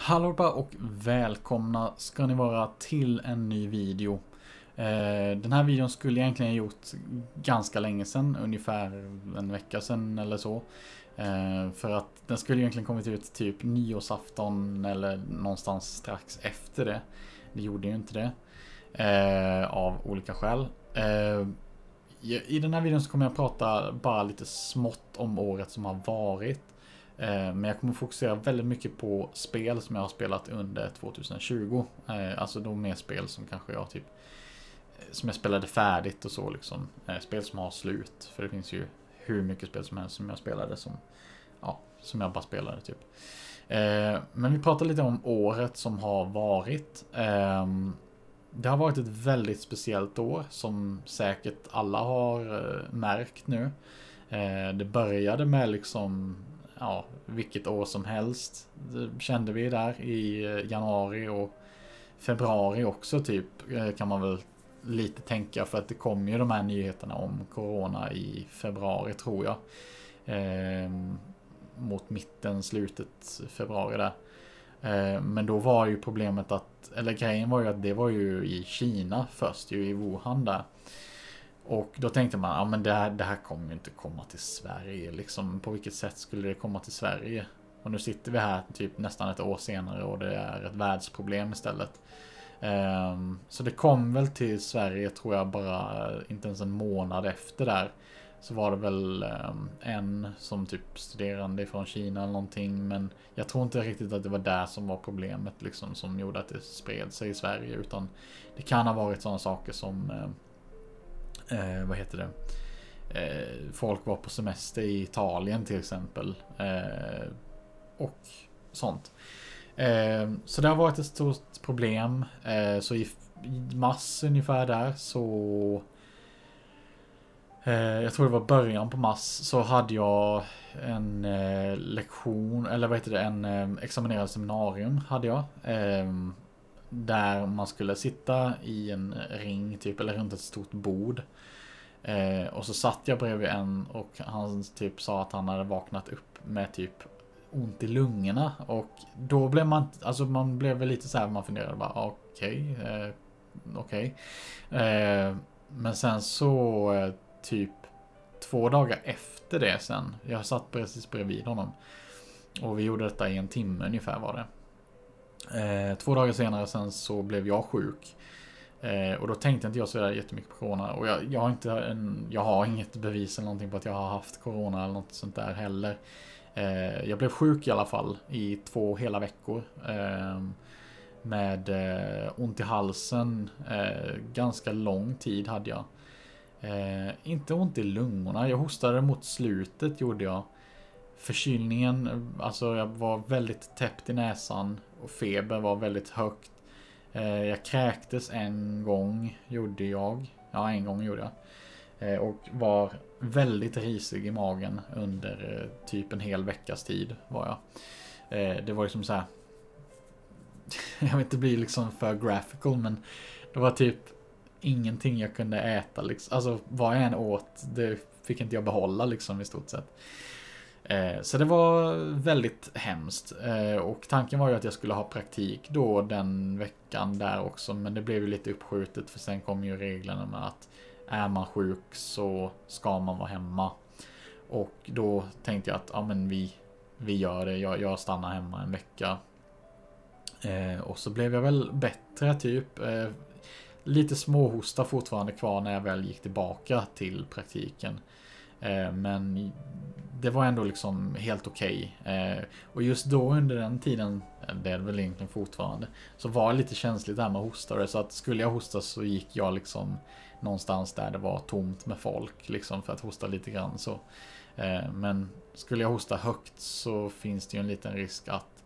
Hallå och välkomna ska ni vara till en ny video. Den här videon skulle jag egentligen ha gjort ganska länge sedan, ungefär en vecka sedan eller så. För att den skulle egentligen kommit ut typ nyårsafton eller någonstans strax efter det. Det gjorde ju inte det. Av olika skäl. I den här videon så kommer jag prata bara lite smått om året som har varit. Men jag kommer fokusera väldigt mycket på spel som jag har spelat under 2020. Alltså då mer spel som kanske jag typ som jag spelade färdigt och så liksom. Spel som har slut. För det finns ju hur mycket spel som helst som jag spelade som jag bara spelade typ. Men vi pratar lite om året som har varit. Det har varit ett väldigt speciellt år som säkert alla har märkt nu. Det började med liksom vilket år som helst. Det kände vi där i januari och februari också typ, kan man väl lite tänka, för att det kom ju de här nyheterna om corona i februari tror jag. Mot mitten, slutet februari där. Men då var ju problemet grejen var ju att det var ju i Kina först, ju i Wuhan där. Och då tänkte man, men det här kommer ju inte komma till Sverige. Liksom, på vilket sätt skulle det komma till Sverige? Och nu sitter vi här typ nästan ett år senare och det är ett världsproblem istället. Så det kom väl till Sverige tror jag bara inte ens en månad efter där. Så var det väl en som typ studerande från Kina eller någonting. Men jag tror inte riktigt att det var där som var problemet liksom, som gjorde att det spred sig i Sverige. Utan det kan ha varit sådana saker som... folk var på semester i Italien till exempel. Och sånt. Så det har varit ett stort problem. Så i mars ungefär där så... jag tror det var början på mars så hade jag en lektion, eller en examinerad seminarium hade jag. Där man skulle sitta i en ring typ, eller runt ett stort bord. Och så satt jag bredvid en och han typ sa att han hade vaknat upp med typ ont i lungorna. Och då blev man blev väl lite så här, man funderade bara okej. Men sen så typ 2 dagar efter det sen, jag satt precis bredvid honom och vi gjorde detta i en timme ungefär var det. 2 dagar senare sen så blev jag sjuk. Och då tänkte inte jag så där jättemycket på corona. Och jag har inget bevis eller någonting på att jag har haft corona eller något sånt där heller. Jag blev sjuk i alla fall i 2 hela veckor. Med ont i halsen. Ganska lång tid hade jag. Inte ont i lungorna. Jag hostade mot slutet gjorde jag. Förkylningen, alltså jag var väldigt täppt i näsan. Och feber var väldigt högt. Jag kräktes en gång gjorde jag. Ja, en gång gjorde jag. Och var väldigt risig i magen under typ en hel veckas tid var jag. Det var liksom så här. Jag vill inte bli liksom för graphical, men det var typ ingenting jag kunde äta liksom. Alltså vad jag än åt, det fick inte jag behålla liksom i stort sett. Så det var väldigt hemskt. Och tanken var ju att jag skulle ha praktik då den veckan där också. Men det blev ju lite uppskjutet, för sen kom ju reglerna med att är man sjuk så ska man vara hemma. Och då tänkte jag att vi gör det. Jag stannar hemma en vecka. Och så blev jag väl bättre typ. Lite småhosta fortfarande kvar när jag väl gick tillbaka till praktiken. Men det var ändå liksom helt okej. Och just då under den tiden, det är väl egentligen fortfarande, så var det lite känsligt där med hostare. Så att skulle jag hosta så gick jag liksom någonstans där det var tomt med folk liksom, för att hosta lite grann så. Men skulle jag hosta högt så finns det ju en liten risk att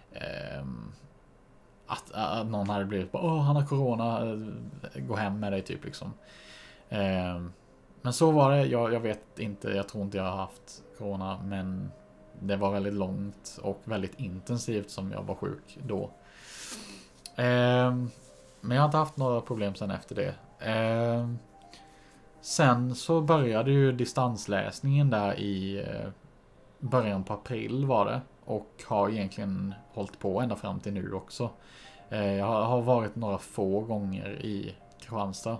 någon hade blivit han har corona, gå hem med dig typ liksom. Men så var det, jag vet inte, jag tror inte jag har haft corona, men det var väldigt långt och väldigt intensivt som jag var sjuk då. Men jag har inte haft några problem sen efter det. Sen så började ju distansläsningen där i början på april var det. och har egentligen hållit på ända fram till nu också. Jag har varit några få gånger i Kristianstad.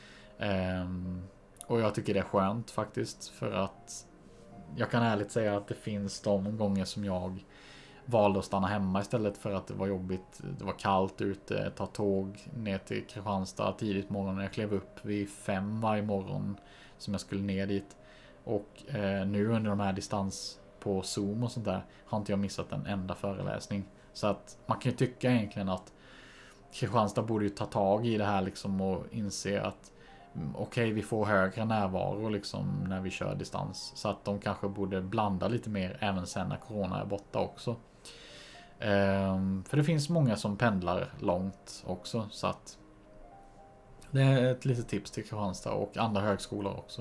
Och jag tycker det är skönt faktiskt, för att jag kan ärligt säga att det finns de gånger som jag valde att stanna hemma istället för att det var jobbigt. Det var kallt ute, ta tåg ner till Kristianstad tidigt morgon. Jag klev upp vid 5 varje morgon som jag skulle ner dit. Och nu under de här distans på Zoom och sånt där har inte jag missat en enda föreläsning. Så att man kan ju tycka egentligen att Kristianstad borde ju ta tag i det här liksom och inse att okej, vi får högre närvaro liksom när vi kör distans. Så att de kanske borde blanda lite mer även sen när corona är borta också. För det finns många som pendlar långt också. Så att det är ett litet tips till Kristianstad och andra högskolor också.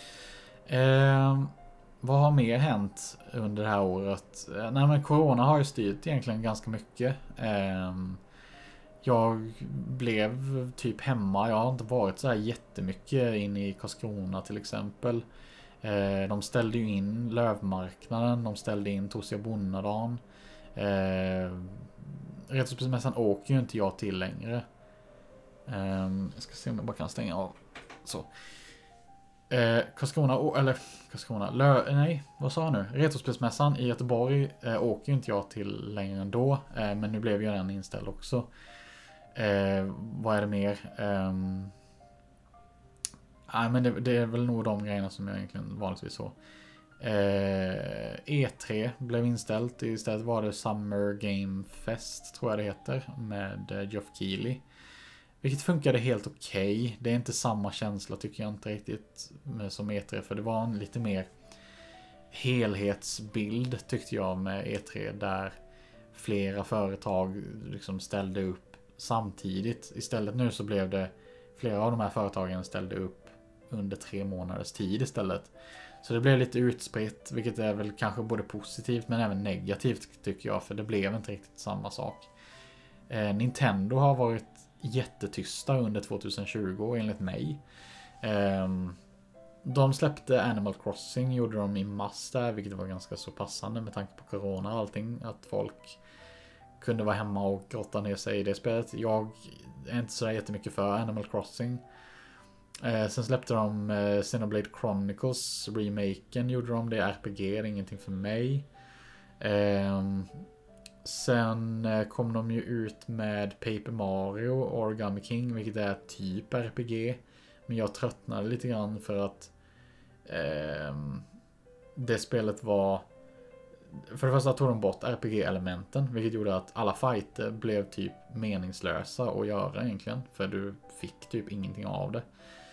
Vad har mer hänt under det här året? Nej, men corona har ju styrt egentligen ganska mycket. Jag blev typ hemma. Jag har inte varit så här jättemycket in i Karlskrona till exempel. De ställde ju in Lövmarknaden. De ställde in Tosia Bonnadan. Retrospelsmässan åker ju inte jag till längre. Jag ska se om jag bara kan stänga av. Så. Nej, vad sa jag nu? Retrospelsmässan i Göteborg åker ju inte jag till längre ändå. Men nu blev ju den inställd också. Vad är det mer? Nej, men det är väl nog de grejerna som jag egentligen vanligtvis så. E3 blev inställt. Istället var det Summer Game Fest, tror jag det heter, med Geoff Keighley. Vilket funkade helt okej. Det är inte samma känsla tycker jag inte riktigt som E3. För det var en lite mer helhetsbild tyckte jag med E3. Där flera företag liksom ställde upp samtidigt. Istället nu så blev det flera av de här företagen ställde upp under 3 månaders tid istället. Så det blev lite utspritt, vilket är väl kanske både positivt men även negativt tycker jag. För det blev inte riktigt samma sak. Nintendo har varit jättetysta under 2020 enligt mig. De släppte Animal Crossing, gjorde de i mars där, vilket var ganska så passande med tanke på corona och allting. Att folk kunde vara hemma och grotta ner sig i det spelet. Jag är inte så jättemycket för Animal Crossing. Sen släppte de Xenoblade Chronicles remaken, gjorde de det. RPG, det är ingenting för mig. Sen kom de ju ut med Paper Mario Origami King, vilket är typ RPG. Men jag tröttnade lite grann för att det spelet var... För det första tog de bort RPG-elementen, vilket gjorde att alla fighter blev typ meningslösa att göra egentligen. För du fick typ ingenting av det.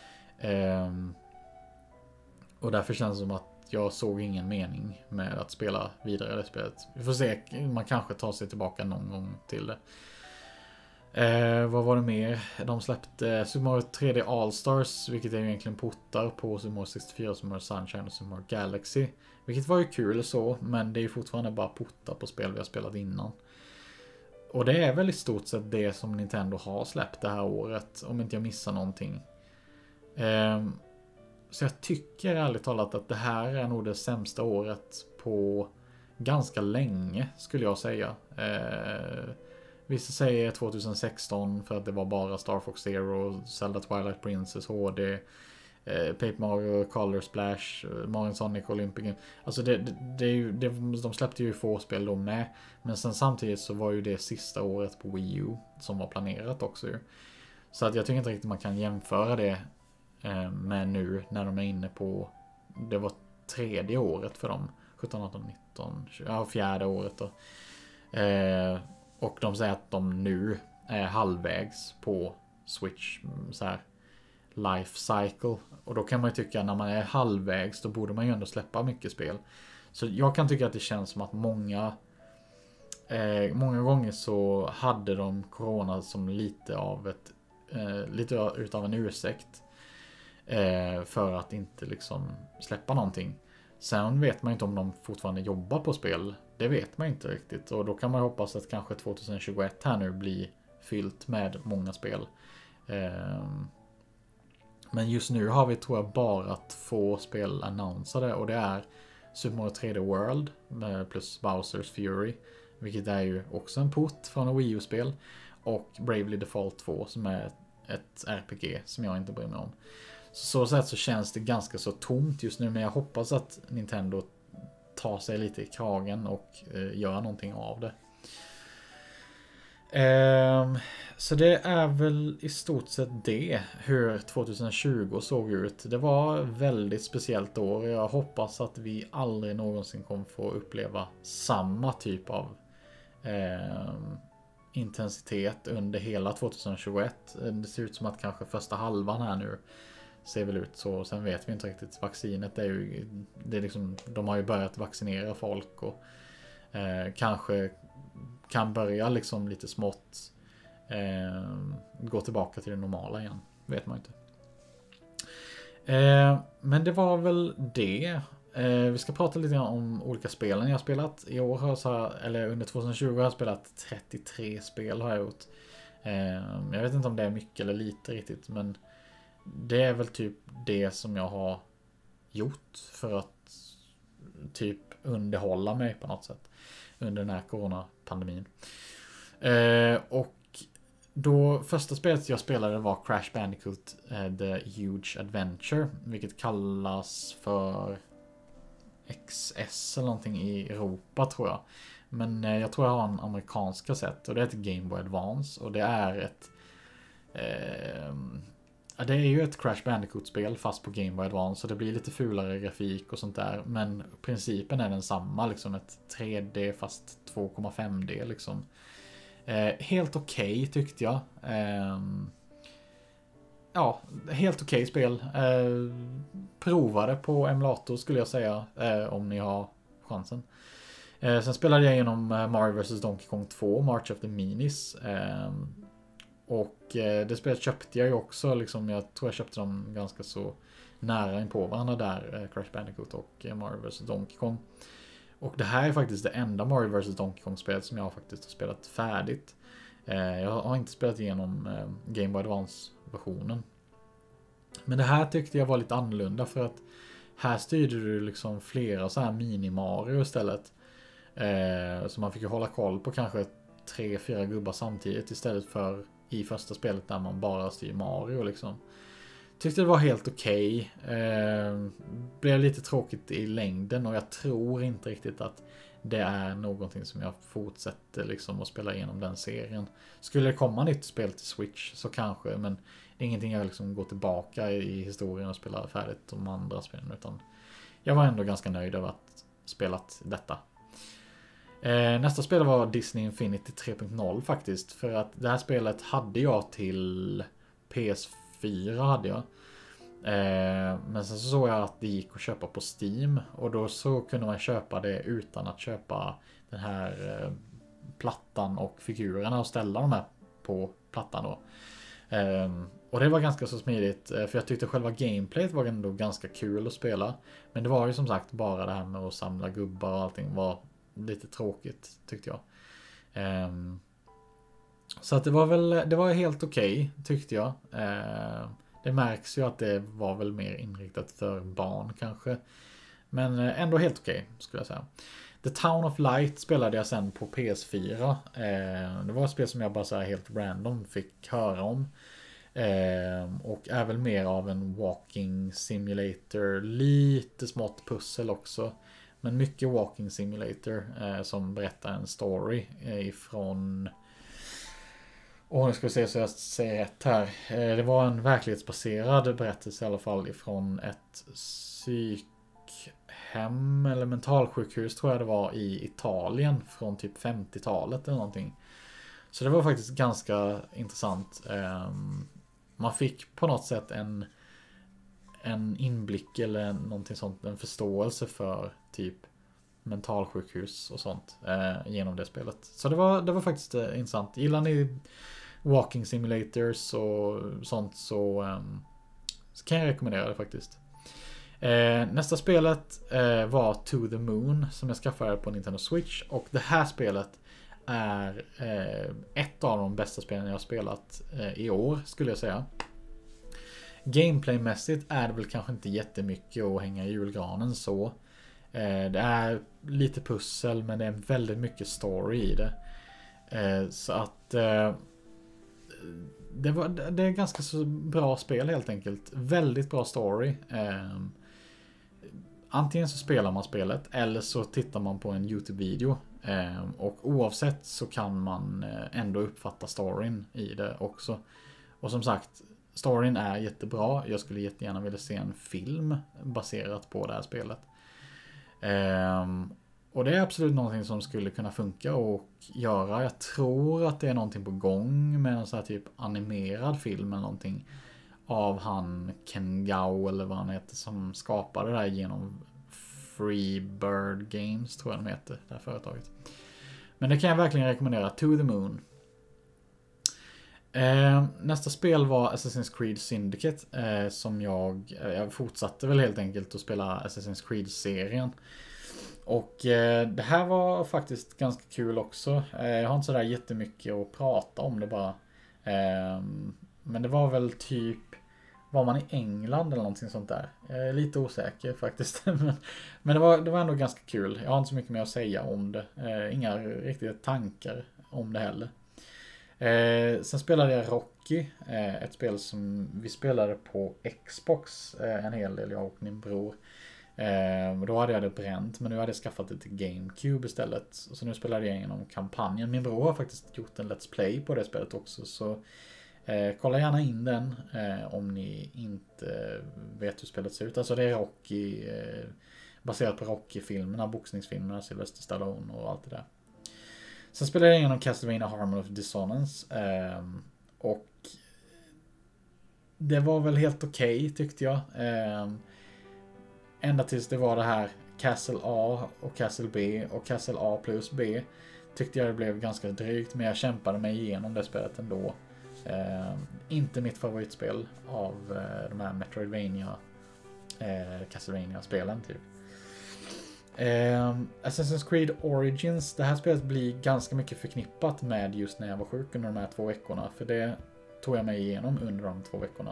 Och därför känns det som att jag såg ingen mening med att spela vidare det spelet. Vi får se, man kanske tar sig tillbaka någon gång till det. Vad var det mer? De släppte Super Mario 3D All-Stars, vilket är ju egentligen portar på Super Mario 64, Super Mario Sunshine och Super Mario Galaxy. Vilket var ju kul så, men det är ju fortfarande bara portar på spel vi har spelat innan. Och det är väl i stort sett det som Nintendo har släppt det här året, om inte jag missar någonting. Så jag tycker ärligt talat att det här är nog det sämsta året på ganska länge, skulle jag säga. Vissa säger 2016 för att det var bara Star Fox Zero, Zelda Twilight Princess HD, Paper Mario, Color Splash, Mario Sonic Olympic. Alltså de släppte ju få spel då med. Men sen samtidigt så var ju det sista året på Wii U som var planerat också ju. Så att jag tycker inte riktigt man kan jämföra det med nu när de är inne på, det var 3:e året för dem, 17, 18, 19, 20, ja 4:e året då. Och de säger att de nu är halvvägs på Switch så här life cycle. Och då kan man ju tycka när man är halvvägs då borde man ju ändå släppa mycket spel. Så jag kan tycka att det känns som att många gånger så hade de corona som lite utav en ursäkt för att inte liksom släppa någonting. Sen vet man inte om de fortfarande jobbar på spel. Det vet man inte riktigt. Och då kan man hoppas att kanske 2021 här nu blir fyllt med många spel. Men just nu har vi, tror jag, bara 2 spel annonsade. Och det är Super Mario 3D World plus Bowser's Fury, vilket är ju också en port från en Wii U-spel, och Bravely Default 2 som är ett RPG som jag inte bryr mig om. Så sätt så känns det ganska så tomt just nu, men jag hoppas att Nintendo tar sig lite i kragen och gör någonting av det. Så det är väl i stort sett det, hur 2020 såg ut. Det var väldigt speciellt år, och jag hoppas att vi aldrig någonsin kommer få uppleva samma typ av intensitet under hela 2021. Det ser ut som att kanske första halvan här nu ser väl ut så. Sen vet vi inte riktigt. Vaccinet är ju, det är liksom, de har ju börjat vaccinera folk och kanske kan börja liksom lite smått gå tillbaka till det normala igen. Vet man inte. Men det var väl det. Vi ska prata lite grann om olika spelen jag har spelat. I år har jag, eller under 2020 har jag spelat 33 spel har jag gjort. Jag vet inte om det är mycket eller lite riktigt, men det är väl typ det som jag har gjort för att typ underhålla mig på något sätt under den här coronapandemin. Och då första spelet jag spelade var Crash Bandicoot The Huge Adventure, vilket kallas för XS eller någonting i Europa tror jag. Men jag tror jag har en amerikansk kassett, och det är ett Game Boy Advance, och det är ett det är ju ett Crash Bandicoot-spel fast på Game Boy Advance, så det blir lite fulare grafik och sånt där, men principen är densamma, liksom ett 3D fast 2,5D liksom. Helt okej tyckte jag. Ja, helt okej spel. Prova det på emulator skulle jag säga, om ni har chansen. Sen spelade jag igenom Mario vs Donkey Kong 2, March of the Minis. Och det spelet köpte jag ju också, liksom, jag tror jag köpte dem ganska så nära in på varandra där, Crash Bandicoot och Mario vs Donkey Kong. Och det här är faktiskt det enda Mario vs Donkey Kong-spelet som jag faktiskt har spelat färdigt. Jag har inte spelat igenom Game Boy Advance-versionen. Men det här tyckte jag var lite annorlunda, för att här styrde du liksom flera så här mini-Mario istället. Så man fick ju hålla koll på kanske 3-4 gubbar samtidigt istället för i första spelet där man bara styr Mario liksom. Tyckte det var helt okej. Blev lite tråkigt i längden, och jag tror inte riktigt att det är någonting som jag fortsätter liksom att spela igenom den serien. Skulle det komma nytt spel till Switch så kanske, men det är ingenting jag liksom går tillbaka i historien och spela färdigt de andra spelen, utan jag var ändå ganska nöjd över att spelat detta. Nästa spel var Disney Infinity 3.0 faktiskt, för att det här spelet hade jag till PS4 hade jag. Men sen så såg jag att det gick att köpa på Steam, och då så kunde man köpa det utan att köpa den här plattan och figurerna och ställa dem här på plattan då. Och det var ganska så smidigt, för jag tyckte själva gameplayet var ändå ganska kul att spela, men det var ju som sagt bara det här med att samla gubbar och allting var lite tråkigt tyckte jag. Så att det var helt okej tyckte jag. Det märks ju att det var väl mer inriktat för barn kanske. Men ändå helt okej skulle jag säga. The Town of Light spelade jag sen på PS4. Det var ett spel som jag bara så här helt random fick höra om. Och är väl mer av en walking simulator. Lite smått pussel också. Men mycket walking simulator som berättar en story ifrån... Och nu ska vi se så jag säger rätt här. Det var en verklighetsbaserad berättelse i alla fall ifrån ett psykhem eller mentalsjukhus tror jag det var i Italien från typ 50-talet eller någonting. Så det var faktiskt ganska intressant. Man fick på något sätt en inblick eller någonting sånt, en förståelse för typ mentalsjukhus och sånt genom det spelet. Så det var faktiskt intressant. Gillar ni walking simulators och sånt så kan jag rekommendera det faktiskt. Nästa spelet var To the Moon som jag skaffade på Nintendo Switch, och det här spelet är ett av de bästa spelen jag har spelat i år skulle jag säga. Gameplaymässigt är det väl kanske inte jättemycket att hänga i julgranen så. Det är lite pussel, men det är väldigt mycket story i det. Så att det är ganska så bra spel helt enkelt. Väldigt bra story. Antingen så spelar man spelet eller så tittar man på en YouTube-video. Och oavsett så kan man ändå uppfatta storyn i det också. Och som sagt, storyn är jättebra. Jag skulle jättegärna vilja se en film baserat på det här spelet. Och det är absolut någonting som skulle kunna funka och göra. Jag tror att det är någonting på gång med en sån här typ animerad film eller någonting av han Ken Gao eller vad han heter som skapade det här genom Freebird Games, tror jag de heter, det här företaget. Men det kan jag verkligen rekommendera. To the Moon. Nästa spel var Assassin's Creed Syndicate, som jag fortsatte väl helt enkelt att spela Assassin's Creed-serien. Och det här var faktiskt ganska kul också. Jag har inte sådär jättemycket att prata om det bara. Men det var väl typ, var man i England eller någonting sånt där? Jag är lite osäker faktiskt. Men det var ändå ganska kul. Jag har inte så mycket mer att säga om det. Inga riktiga tankar om det heller. Sen spelade jag Rocky. Ett spel som vi spelade på Xbox en hel del, jag och min bror. Då hade jag det bränt, men nu hade jag skaffat det till GameCube istället. Så nu spelade jag igenom kampanjen. Min bror har faktiskt gjort en Let's Play på det spelet också, så kolla gärna in den om ni inte vet hur spelet ser ut. Alltså det är Rocky, baserat på Rocky-filmerna, boxningsfilmerna, Sylvester Stallone och allt det där. Sen spelade jag igenom Castlevania Harmony of Dissonance, och det var väl helt okej, tyckte jag. Ända tills det var det här Castle A och Castle B och Castle A plus B. Tyckte jag det blev ganska drygt, men jag kämpade mig igenom det spelet ändå. Inte mitt favoritspel av de här Metroidvania Castlevania-spelen typ. Assassin's Creed Origins, det här spelet blir ganska mycket förknippat med just när jag var sjuk under de här 2 veckorna, för det tog jag mig igenom under de 2 veckorna.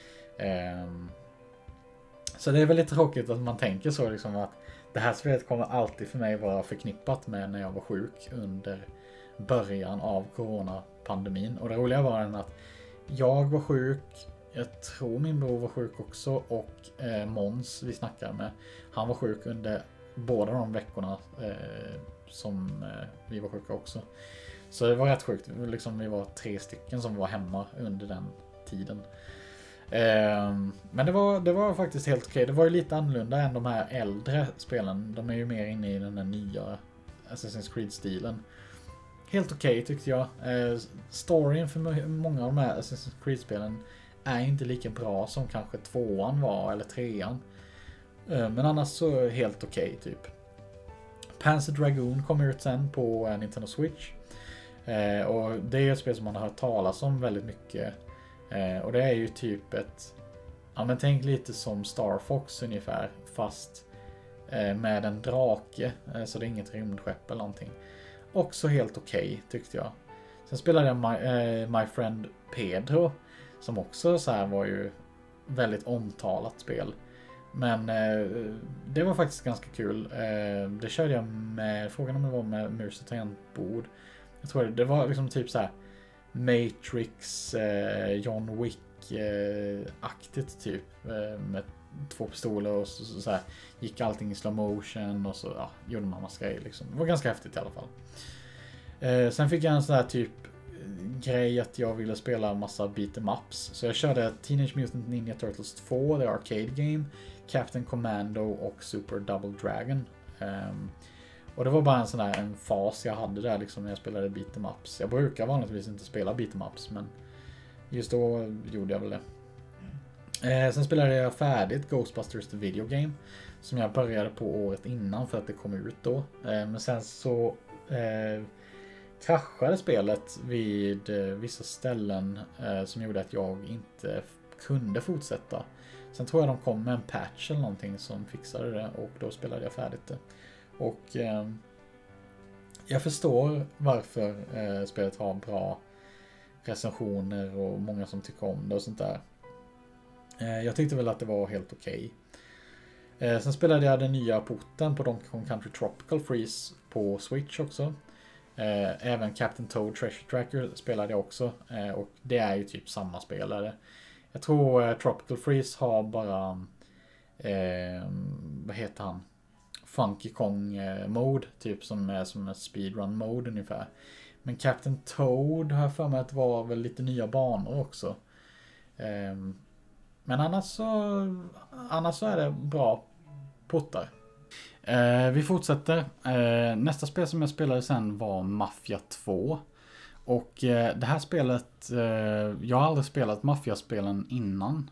Så det är väldigt tråkigt att man tänker så liksom, att det här spelet kommer alltid för mig vara förknippat med när jag var sjuk under början av coronapandemin. Och det roliga var att jag var sjuk, jag tror min bror var sjuk också, och Måns vi snackade med, han var sjuk under båda de veckorna som vi var sjuka också. Så det var rätt sjukt, liksom, vi var 3 stycken som var hemma under den tiden. Men det var faktiskt helt okej. Det var ju lite annorlunda än de här äldre spelen. De är ju mer inne i den här nya Assassin's Creed-stilen. Helt okej tyckte jag. Storyn för många av de här Assassin's Creed-spelen är inte lika bra som kanske 2:an var, eller 3:an. Men annars så helt okej typ. Panzer Dragoon kommer ut sen på Nintendo Switch. Och det är ett spel som man har hört talas om väldigt mycket. Och det är ju typ ja men tänk lite som Star Fox ungefär, fast med en drake, så det är inget rymdskepp eller någonting. Också helt okej tyckte jag. Sen spelade jag My Friend Pedro, som också så här var ju väldigt omtalat spel. Men det var faktiskt ganska kul. Det körde jag med, frågan om det var med mus och tangentbord. Jag tror det var liksom typ så här Matrix, John Wick-aktigt typ, med 2 pistoler och så här, gick allting i slow motion och så gjorde man massa grejer liksom. Det var ganska häftigt i alla fall. Sen fick jag en sån här typ grej att jag ville spela massa beat'em ups, så jag körde Teenage Mutant Ninja Turtles 2, The Arcade Game, Captain Commando och Super Double Dragon. Och det var bara en sån där en fas jag hade där liksom när jag spelade beat'em ups. Jag brukar vanligtvis inte spela beat'em ups, men just då gjorde jag väl det. Sen spelade jag färdigt Ghostbusters The Video Game, som jag började på året innan för att det kom ut då. Men sen så kraschade spelet vid vissa ställen som gjorde att jag inte kunde fortsätta. Sen tror jag de kom med en patch eller någonting som fixade det, och då spelade jag färdigt det. Och jag förstår varför spelet har bra recensioner och många som tycker om det och sånt där. Jag tyckte väl att det var helt okej. Sen spelade jag den nya porten på Donkey Kong Country Tropical Freeze på Switch också. Även Captain Toad Treasure Tracker spelade jag också. Och det är ju typ samma spelare. Jag tror Tropical Freeze har bara... vad heter han? Funky Kong mode. Typ som är som en speedrun mode ungefär. Men Captain Toad har jag för mig att det var väl lite nya banor också. Men annars så är det bra portar. Vi fortsätter. Nästa spel som jag spelade sen var Mafia 2. Och det här spelet, jag har aldrig spelat Mafia-spelen innan.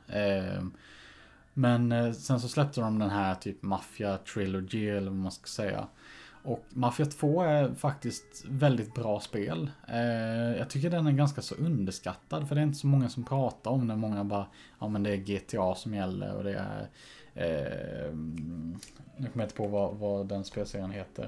Men sen så släppte de den här typ Mafia Trilogy eller vad man ska säga. Och Mafia 2 är faktiskt väldigt bra spel. Jag tycker den är ganska så underskattad. För det är inte så många som pratar om det. Många bara, ja men det är GTA som gäller. Och det är... nu kommer jag inte på vad den spelserien heter.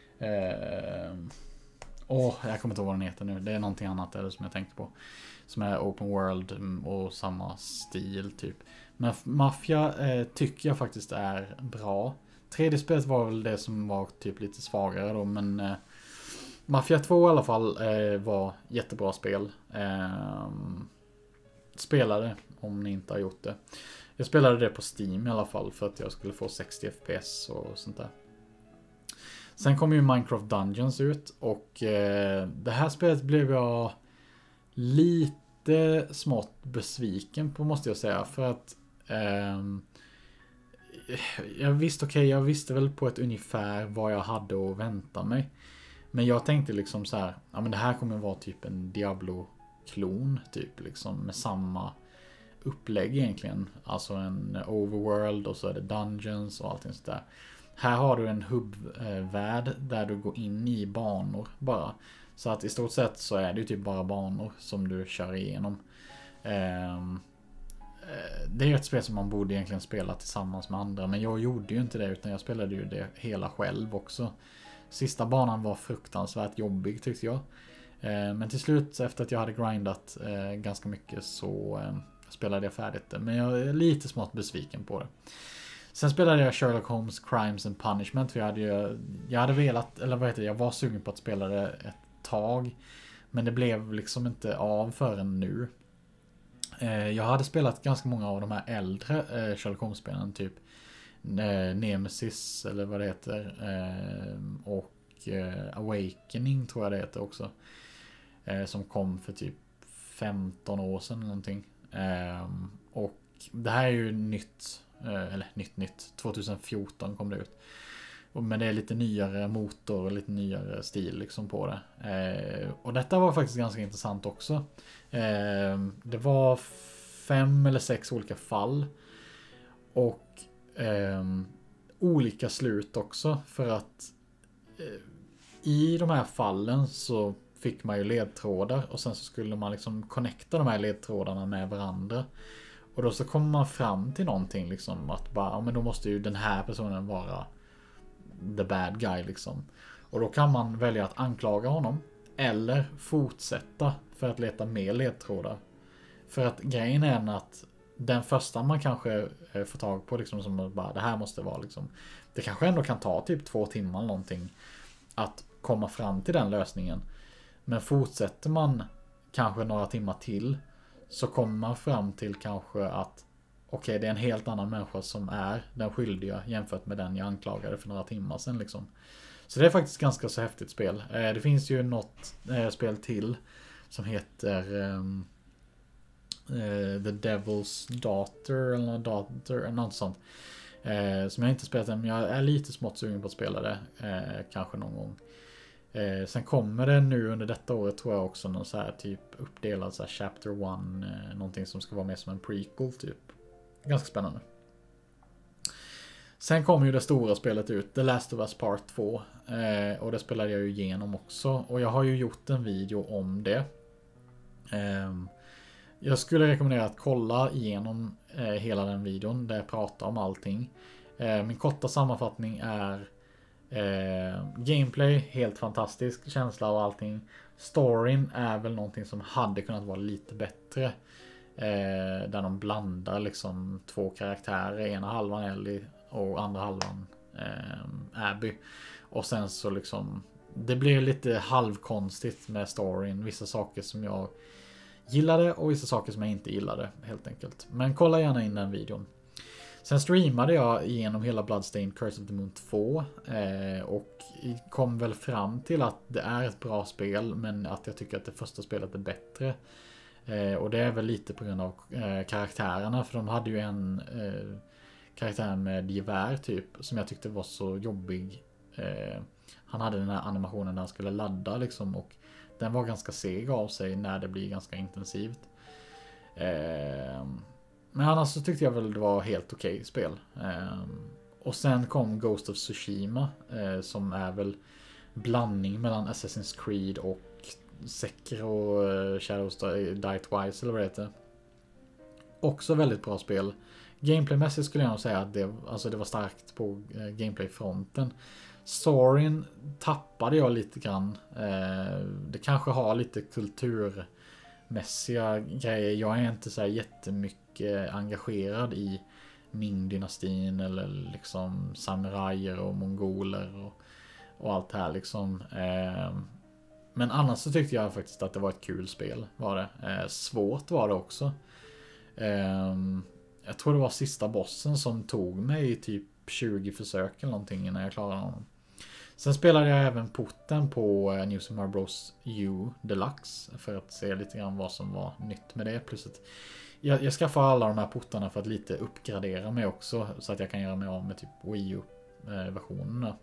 Jag kommer inte ihåg vad den heter nu. Det är någonting annat eller som jag tänkte på. Som är open world och samma stil typ. Men Mafia tycker jag faktiskt är bra. 3D-spelet var väl det som var typ lite svagare då. Men Mafia 2 i alla fall var jättebra spel. Spelade om ni inte har gjort det. Jag spelade det på Steam i alla fall för att jag skulle få 60 FPS och sånt där. Sen kom ju Minecraft Dungeons ut och det här spelet blev jag lite smått besviken på måste jag säga. För att jag visste väl på ett ungefär vad jag hade att vänta mig. Men jag tänkte liksom så här, ja men det här kommer vara typ en Diablo-klon typ liksom med samma upplägg egentligen. Alltså en overworld och så är det dungeons och allting sådär. Här har du en hubbvärld där du går in i banor bara. Så att i stort sett så är det ju typ bara banor som du kör igenom. Det är ju ett spel som man borde egentligen spela tillsammans med andra. Men jag gjorde ju inte det utan jag spelade ju det hela själv också. Sista banan var fruktansvärt jobbig tyckte jag. Men till slut efter att jag hade grindat ganska mycket så spelade jag färdigt det. Men jag är lite smått besviken på det. Sen spelade jag Sherlock Holmes Crimes and Punishment. För jag hade velat, eller vad heter det, jag var sugen på att spela det ett tag. Men det blev liksom inte av förrän nu. Jag hade spelat ganska många av de här äldre Sherlock Holmes-spelen. Typ Nemesis eller vad det heter. Och Awakening tror jag det heter också. Som kom för typ 15 år sedan eller någonting. Och det här är ju nytt. Eller nytt. 2014 kom det ut. Men det är lite nyare motor och lite nyare stil liksom på det. Och detta var faktiskt ganska intressant också. Det var 5 eller 6 olika fall. Och olika slut också. För att i de här fallen så fick man ju ledtrådar. Och sen så skulle man liksom connecta de här ledtrådarna med varandra. Och då så kommer man fram till någonting liksom. Att bara, ja men då måste ju den här personen vara the bad guy liksom. Och då kan man välja att anklaga honom. Eller fortsätta för att leta mer ledtrådar. För att grejen är att den första man kanske får tag på liksom som bara det här måste vara liksom. Det kanske ändå kan ta typ 2 timmar eller någonting. Att komma fram till den lösningen. Men fortsätter man kanske några timmar till. Så kommer man fram till kanske att okej, det är en helt annan människa som är den skyldiga jämfört med den jag anklagade för några timmar sedan liksom. Så det är faktiskt ganska så häftigt spel. Det finns ju något spel till som heter The Devil's Daughter eller något sånt. Som jag inte spelat än, men jag är lite smått sugen på att spela det. Kanske någon gång. Sen kommer det nu under detta året tror jag också någon så här typ uppdelad så här Chapter 1 någonting som ska vara med som en prequel typ. Ganska spännande. Sen kom ju det stora spelet ut, The Last of Us Part 2. Och det spelade jag ju igenom också. Och jag har ju gjort en video om det. Jag skulle rekommendera att kolla igenom hela den videon där jag pratar om allting. Min korta sammanfattning är gameplay, helt fantastisk. Känsla och allting. Storyn är väl någonting som hade kunnat vara lite bättre. Där de blandar liksom 2 karaktärer. Ena halvan Ellie och andra halvan Abby. Och sen så liksom det blev lite halvkonstigt med storyn. Vissa saker som jag gillade och vissa saker som jag inte gillade helt enkelt. Men kolla gärna in den videon. Sen streamade jag igenom hela Bloodstained Curse of the Moon 2 och kom väl fram till att det är ett bra spel, men att jag tycker att det första spelet är bättre. Och det är väl lite på grund av karaktärerna, för de hade ju en karaktär med gevär typ som jag tyckte var så jobbig. Han hade den här animationen där han skulle ladda liksom, och den var ganska seg av sig när det blir ganska intensivt. Men annars så tyckte jag väl det var helt okej spel. Och sen kom Ghost of Tsushima som är väl blandning mellan Assassin's Creed och Sekiro, Shadows Die Twice eller vad det heter. Också väldigt bra spel. Gameplaymässigt skulle jag nog säga att det var starkt på gameplayfronten. Storyn tappade jag lite grann. Det kanske har lite kulturmässiga grejer. Jag är inte så här jättemycket engagerad i Ming-dynastin eller liksom samurajer och mongoler och allt det här liksom. Men annars så tyckte jag faktiskt att det var ett kul spel, var det. Svårt var det också. Jag tror det var sista bossen som tog mig typ 20 försök eller någonting innan jag klarade honom. Sen spelade jag även porten på New Super Mario Bros. U Deluxe för att se lite grann vad som var nytt med det. Plus att jag skaffade alla de här portarna för att lite uppgradera mig också, så att jag kan göra mig av med typ Wii U-versionerna.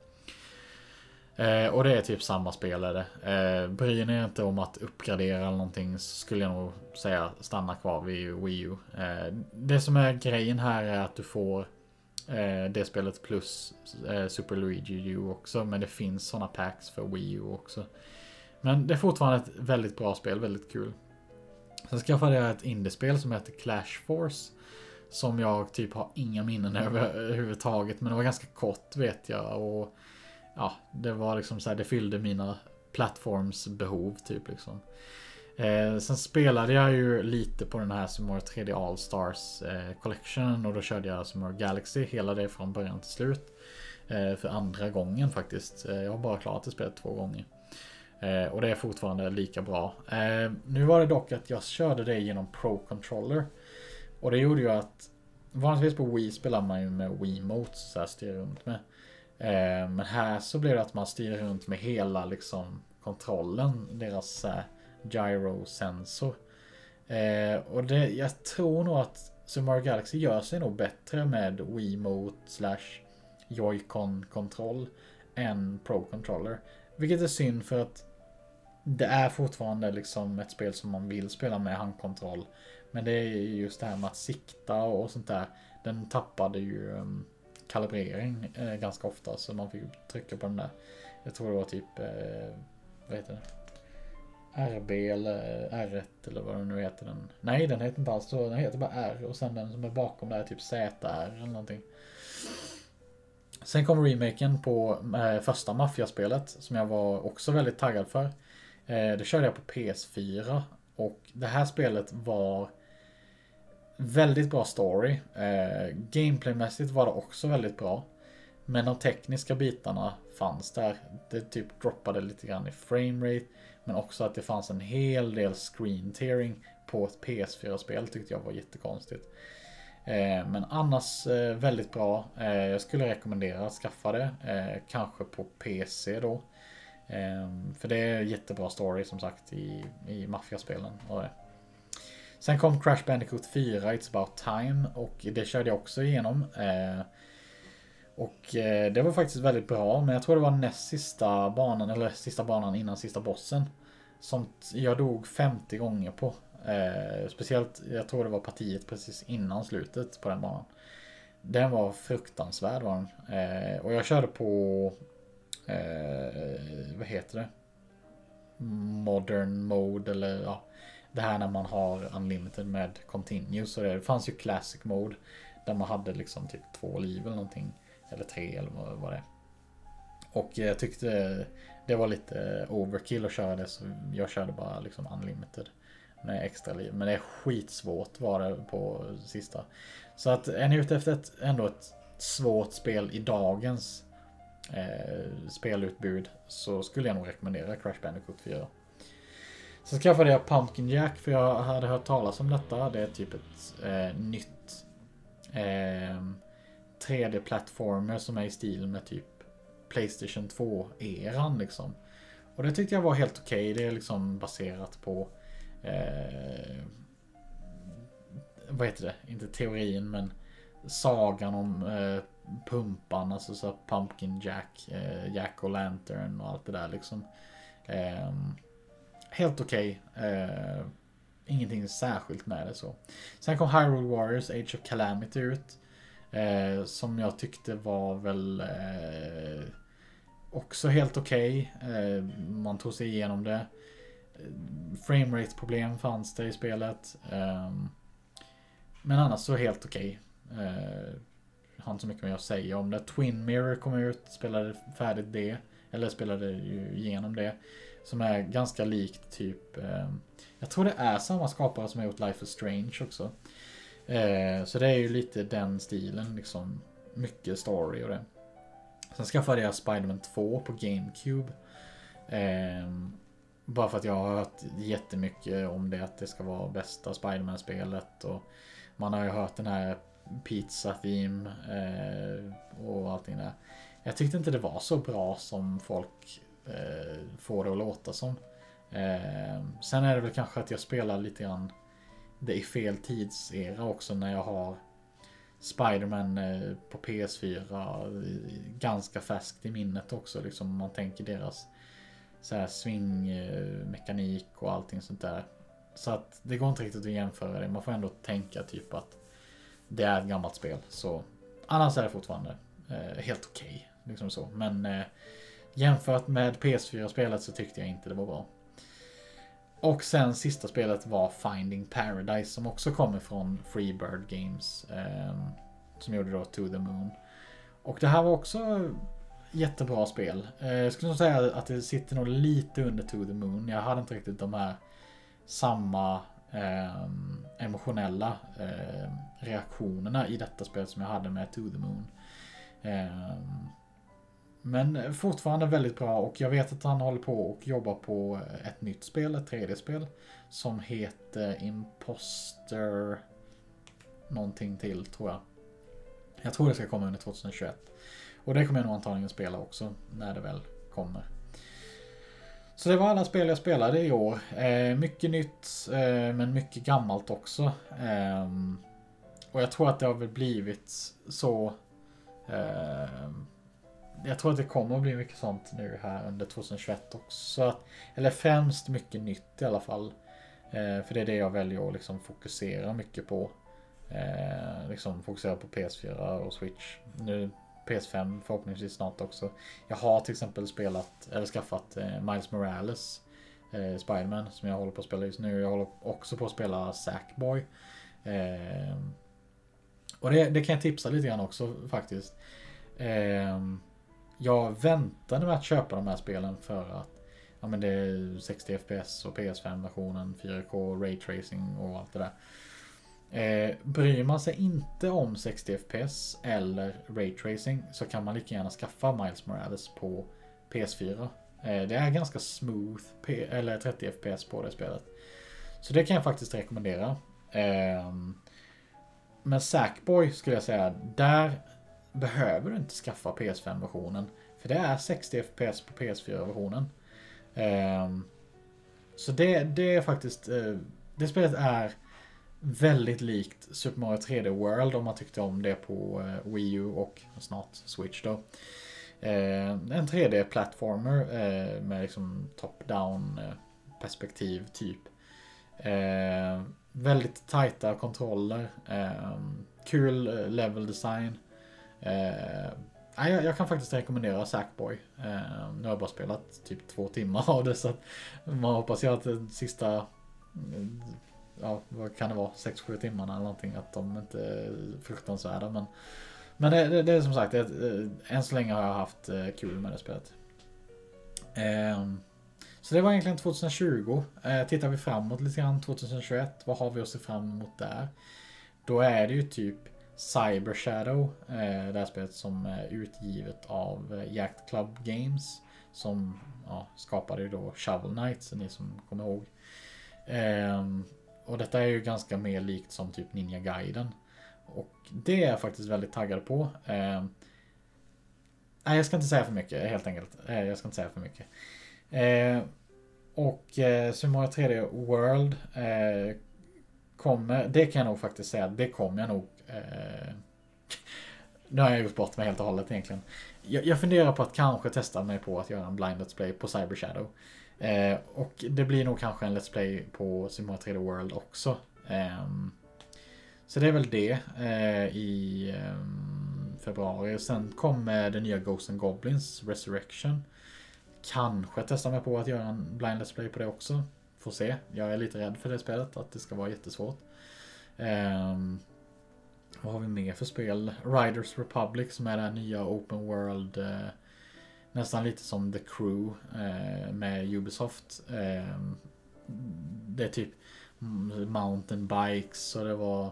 Och det är typ samma spelare. Bryr ni inte om att uppgradera eller någonting, så skulle jag nog säga stanna kvar vid Wii U. Det som är grejen här är att du får det spelet plus Super Luigi U också, men det finns såna packs för Wii U också. Men det är fortfarande ett väldigt bra spel, väldigt kul. Sen skaffade jag ett indiespel som heter Clash Force, som jag typ har inga minnen överhuvudtaget, men det var ganska kort vet jag, och ja, det var liksom så här, det fyllde mina plattformsbehov typ liksom. Sen spelade jag ju lite på den här Super Mario 3D All Stars Collection, och då körde jag Super Mario Galaxy hela det från början till slut. För andra gången faktiskt. Jag har bara klarat det spelet 2 gånger. Och det är fortfarande lika bra. Nu var det dock att jag körde det genom Pro Controller. Och det gjorde ju att vanligtvis på Wii spelar man ju med Wiimotes så här, styr runt med. Men här så blir det att man styr runt med hela liksom kontrollen, deras gyro-sensor. Och det, jag tror nog att Super Mario Galaxy gör sig nog bättre med Wiimote / Joy-Con-kontroll än Pro-Controller. Vilket är synd, för att det är fortfarande liksom ett spel som man vill spela med handkontroll. Men det är just det här med att sikta och sånt där. Den tappade ju kalibrering ganska ofta, så man fick trycka på den där. Jag tror det var typ vad heter det? RB eller R1 eller vad det nu heter den. Nej, den heter inte alls så, den heter bara R, och sen den som är bakom där är typ ZR eller någonting. Sen kom remaken på första Mafia-spelet som jag var också väldigt taggad för. Det körde jag på PS4, och det här spelet var väldigt bra story. Gameplaymässigt var det också väldigt bra. Men de tekniska bitarna fanns där. Det typ droppade lite grann i framerate. Men också att det fanns en hel del screen tearing på ett PS4-spel tyckte jag var jättekonstigt. Men annars väldigt bra. Jag skulle rekommendera att skaffa det. Kanske på PC då. För det är jättebra story som sagt i Mafia-spelen. Sen kom Crash Bandicoot 4, It's About Time, och det körde jag också igenom. Och det var faktiskt väldigt bra, men jag tror det var näst sista banan, eller sista banan innan sista bossen, som jag dog 50 gånger på. Speciellt, jag tror det var partiet precis innan slutet på den banan. Den var fruktansvärd var den. Och jag körde på vad heter det? Modern mode, eller ja, det här när man har unlimited med continuous. Så det fanns ju classic mode där man hade liksom typ 2 liv eller någonting, eller 3 eller vad det är. Och jag tyckte det var lite overkill att köra det, så jag körde bara liksom unlimited med extra liv. Men det är skitsvårt var det på sista. Så att är ni ute efter ändå ett svårt spel i dagens spelutbud så skulle jag nog rekommendera Crash Bandicoot 4. Sen skaffade jag Pumpkin Jack för jag hade hört talas om detta. Det är typ ett nytt 3D-plattformer som är i stil med typ PlayStation 2-eran liksom. Och det tyckte jag var helt okej. Det är liksom baserat på vad heter det? Inte teorin men sagan om pumpan, alltså så Pumpkin Jack, Jack och Lantern och allt det där liksom. Helt okej. Ingenting särskilt med det så. Sen kom Hyrule Warriors Age of Calamity ut. Som jag tyckte var väl också helt okej. Man tog sig igenom det. Framerate problem fanns det i spelet. Men annars så helt okej. Har inte så mycket mer att säga om det. Twin Mirror kom ut, spelade färdigt det. Eller spelade ju igenom det. Som är ganska likt typ... jag tror det är samma skapare som har gjort Life is Strange också. Så det är ju lite den stilen liksom. Mycket story och det. Sen skaffade jag Spider-Man 2 på GameCube. Bara för att jag har hört jättemycket om det. Att det ska vara bästa Spider-Man-spelet. Och man har ju hört den här pizza-theme och allting där. Jag tyckte inte det var så bra som folk får det att låta som. Sen är det väl kanske att jag spelar lite grann det i fel tidsera också när jag har Spider-Man på PS4 ganska färskt i minnet också liksom. Man tänker deras så här swing-mekanik och allting sånt där. Så att det går inte riktigt att jämföra det. Man får ändå tänka typ att det är ett gammalt spel. Så annars är det fortfarande helt okej. Liksom så. Men jämfört med PS4-spelet så tyckte jag inte det var bra. Och sen sista spelet var Finding Paradise som också kommer från Freebird Games. Som gjorde då To the Moon. Och det här var också jättebra spel. Jag skulle nog säga att det sitter nog lite under To the Moon. Jag hade inte riktigt de här samma emotionella reaktionerna i detta spel som jag hade med To the Moon. Men fortfarande väldigt bra och jag vet att han håller på och jobbar på ett nytt spel, ett 3D-spel som heter Imposter någonting till tror jag. Jag tror det ska komma under 2021. Och det kommer jag nog antagligen spela också när det väl kommer. Så det var alla spel jag spelade i år. Mycket nytt men mycket gammalt också. Och jag tror att det har väl blivit så... jag tror att det kommer att bli mycket sånt nu här under 2021 också. Eller främst mycket nytt i alla fall. För det är det jag väljer att liksom fokusera mycket på. Liksom fokusera på PS4 och Switch. Nu PS5 förhoppningsvis snart också. Jag har till exempel spelat eller skaffat Miles Morales Spider-Man som jag håller på att spela just nu. Jag håller också på att spela Sackboy. Och det kan jag tipsa lite grann också faktiskt. Jag väntade med att köpa de här spelen för att ja, men det är 60 FPS och PS5-versionen, 4K, Ray Tracing och allt det där. Bryr man sig inte om 60 FPS eller Ray Tracing så kan man lika gärna skaffa Miles Morales på PS4. Det är ganska smooth eller 30 FPS på det spelet. Så det kan jag faktiskt rekommendera. Men Sackboy skulle jag säga, där behöver du inte skaffa PS5-versionen. För det är 60 FPS på PS4-versionen. Så det är faktiskt... det spelet är väldigt likt Super Mario 3D World om man tyckte om det på Wii U och snart Switch då. En 3D-plattformer med liksom top-down perspektiv typ. Väldigt tajta kontroller. Kul level design. Jag kan faktiskt rekommendera Sackboy. Nu har jag bara spelat typ 2 timmar av det så att man hoppas ju att den sista vad kan det vara 6-7 timmarna eller någonting att de inte är fruktansvärda men det är som sagt än så länge har jag haft kul med det spelet. Så det var egentligen 2020. Tittar vi framåt lite grann 2021, vad har vi att se fram emot där? Då är det ju typ Cyber Shadow. Det här spelet som är utgivet av Yacht Club Games. Som skapade ju då Shovel Knight, ni som kommer ihåg. Och detta är ju ganska mer likt som typ Ninja Gaiden. Och det är jag faktiskt väldigt taggad på. Nej, jag ska inte säga för mycket helt enkelt. Jag ska inte säga för mycket. Och Super Mario 3D World kommer, det kan jag nog faktiskt säga, det kommer jag nog nu har jag gjort bort mig helt och hållet egentligen. Jag funderar på att kanske testa mig på att göra en blind Let's Play på Cyber Shadow. Och det blir nog kanske en Let's Play på Super Mario 3D World också. Så det är väl det i februari. Sen kommer det nya Ghosts and Goblins Resurrection. Kanske testa mig på att göra en blind Let's Play på det också. Får se. Jag är lite rädd för det spelet, att det ska vara jättesvårt. Vad har vi mer för spel? Riders Republic, som är det nya open world, nästan lite som The Crew med Ubisoft. Det är typ mountain bikes och det var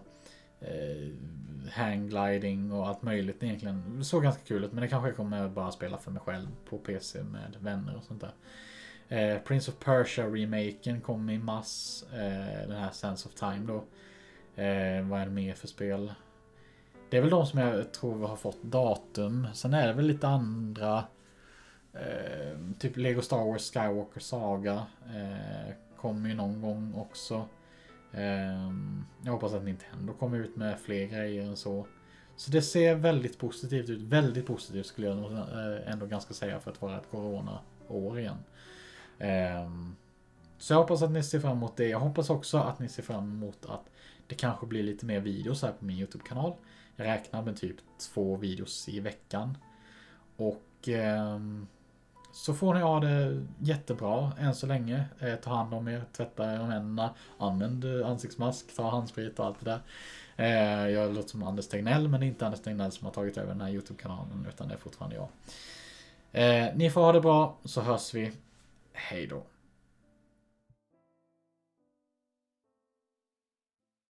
hanggliding och allt möjligt egentligen. Det såg ganska kul ut, men det kanske jag kommer bara spela för mig själv på PC med vänner och sånt där. Prince of Persia remaken kom i mars. Den här Sands of Time då. Vad är det mer för spel? Det är väl de som jag tror har fått datum. Sen är det väl lite andra. Typ Lego Star Wars Skywalker Saga. Kommer ju någon gång också. Jag hoppas att Nintendo kommer ut med fler grejer än så. Så det ser väldigt positivt ut. Väldigt positivt skulle jag nog ändå ganska säga för att vara ett corona-år igen. Så jag hoppas att ni ser fram emot det. Jag hoppas också att ni ser fram emot att det kanske blir lite mer videos här på min YouTube-kanal. Jag räknar med typ 2 videos i veckan. Och så får ni ha det jättebra än så länge. Ta hand om er, tvätta er om händerna, använd ansiktsmask, ta handsprit och allt det där. Jag låter som Anders Tegnell, men det är inte Anders Tegnell som har tagit över den här YouTube-kanalen, utan det är fortfarande jag. Ni får ha det bra, så hörs vi. Hej då.